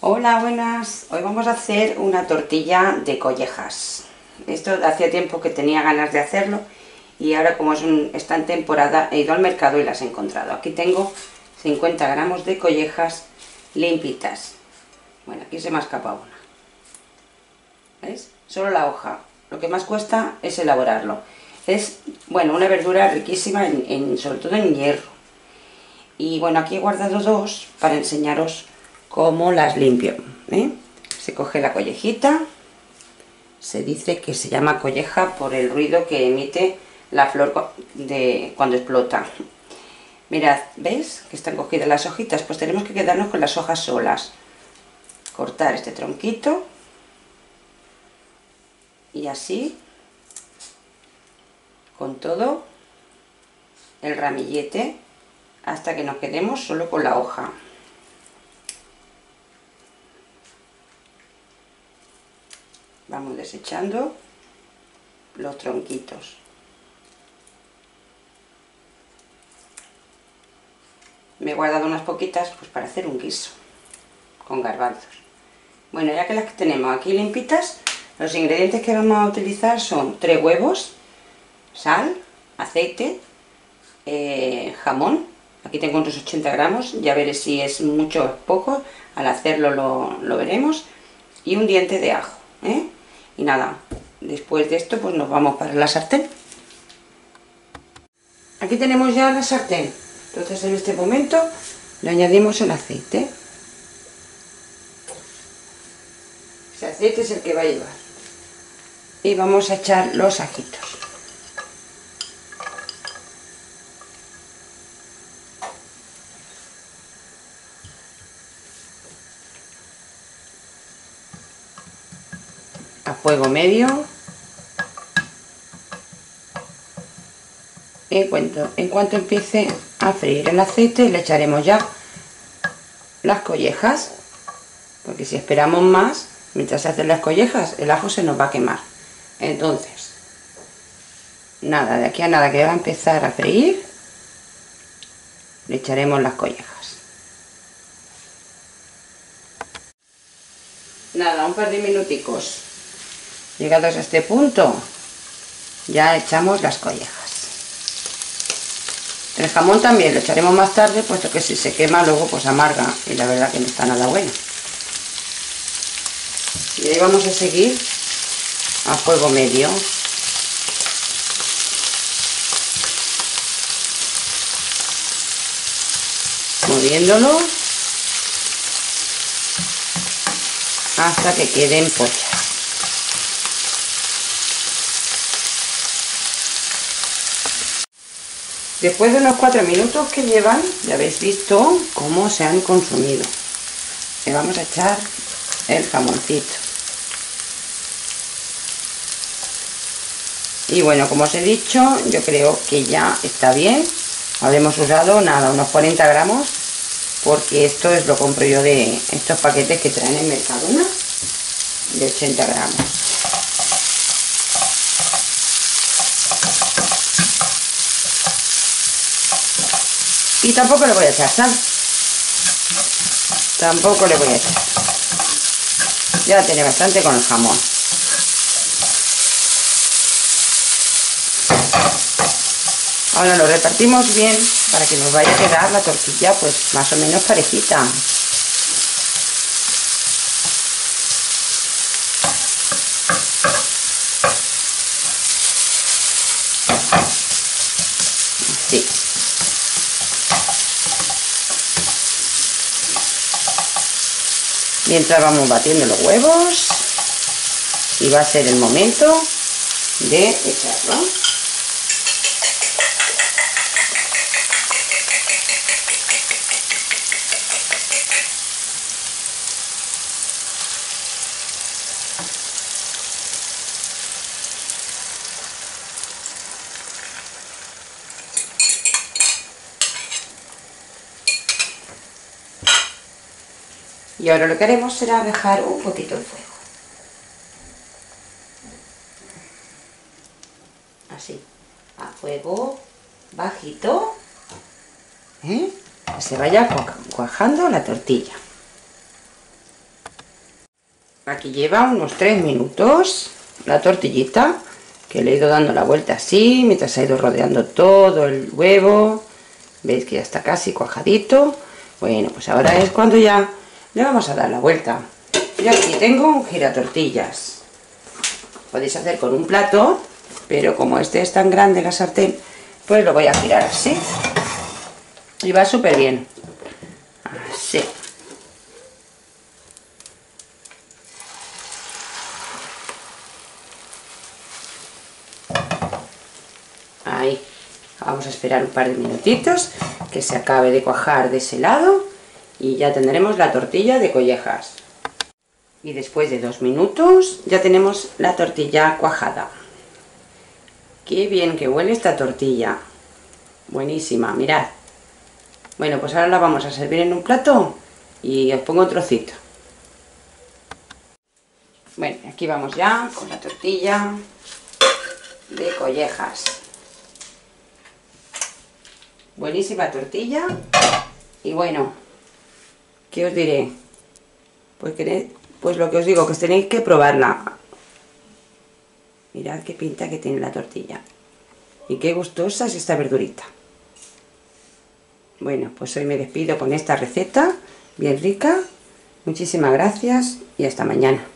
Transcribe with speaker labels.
Speaker 1: Hola, buenas. Hoy vamos a hacer una tortilla de collejas. Esto hacía tiempo que tenía ganas de hacerlo y ahora como está en temporada he ido al mercado y las he encontrado. Aquí tengo 50 gramos de collejas limpitas. Bueno, aquí se me ha escapado una. ¿Veis? Solo la hoja. Lo que más cuesta es elaborarlo. Es, bueno, una verdura riquísima sobre todo en hierro. Y bueno, aquí he guardado dos para enseñaros cómo las limpio, ¿eh? Se coge la collejita, se dice que se llama colleja por el ruido que emite la flor cuando explota. Mirad, ¿veis que están cogidas las hojitas? Pues tenemos que quedarnos con las hojas solas. Cortar este tronquito y así con todo el ramillete hasta que nos quedemos solo con la hoja. Vamos desechando los tronquitos. Me he guardado unas poquitas pues para hacer un guiso con garbanzos. Bueno, ya que las que tenemos aquí limpitas, los ingredientes que vamos a utilizar son 3 huevos, sal, aceite, jamón. Aquí tengo unos 80 gramos, ya veré si es mucho o poco, al hacerlo lo veremos. Y un diente de ajo, ¿eh? Y nada, después de esto pues nos vamos para la sartén. Aquí tenemos ya la sartén, entonces en este momento le añadimos el aceite. Ese aceite es el que va a llevar. Y vamos a echar los ajitos. A fuego medio. En cuanto empiece a freír el aceite, le echaremos ya las collejas, porque si esperamos más, mientras se hacen las collejas, el ajo se nos va a quemar. Entonces, nada, de aquí a nada que va a empezar a freír, le echaremos las collejas. Nada, un par de minuticos. Llegados a este punto, ya echamos las collejas. El jamón también lo echaremos más tarde, puesto que si se quema luego pues amarga y la verdad que no está nada bueno. Y ahí vamos a seguir a fuego medio. Moviéndolo hasta que queden pochas. Después de unos 4 minutos que llevan, ya habéis visto cómo se han consumido. Le vamos a echar el jamoncito. Y bueno, como os he dicho, yo creo que ya está bien. Habremos usado nada, unos 40 gramos, porque esto es lo compro yo de estos paquetes que traen en Mercadona, de 80 gramos. Y tampoco le voy a echar sal. Tampoco le voy a echar. Ya tiene bastante con el jamón. Ahora lo repartimos bien para que nos vaya a quedar la tortilla pues más o menos parejita. Así. Mientras vamos batiendo los huevos y va a ser el momento de echarlo. Y ahora lo que haremos será dejar un poquito el fuego. Así, a fuego bajito, que se vaya cuajando la tortilla. Aquí lleva unos 3 minutos la tortillita, que le he ido dando la vuelta así, mientras he ido rodeando todo el huevo. Veis que ya está casi cuajadito. Bueno, pues ahora es cuando ya le vamos a dar la vuelta. Yo aquí tengo un giratortillas. Podéis hacer con un plato, pero como este es tan grande la sartén, pues lo voy a girar así. Y va súper bien. Así. Ahí. Vamos a esperar un par de minutitos que se acabe de cuajar de ese lado y ya tendremos la tortilla de collejas. Y después de 2 minutos ya tenemos la tortilla cuajada. Qué bien que huele esta tortilla. Buenísima, mirad. Bueno, pues ahora la vamos a servir en un plato y os pongo un trocito. Bueno, aquí vamos ya con la tortilla de collejas. Buenísima tortilla. Y bueno, ¿qué os diré? Pues lo que os digo, que os tenéis que probarla. Mirad qué pinta que tiene la tortilla. Y qué gustosa es esta verdurita. Bueno, pues hoy me despido con esta receta bien rica. Muchísimas gracias y hasta mañana.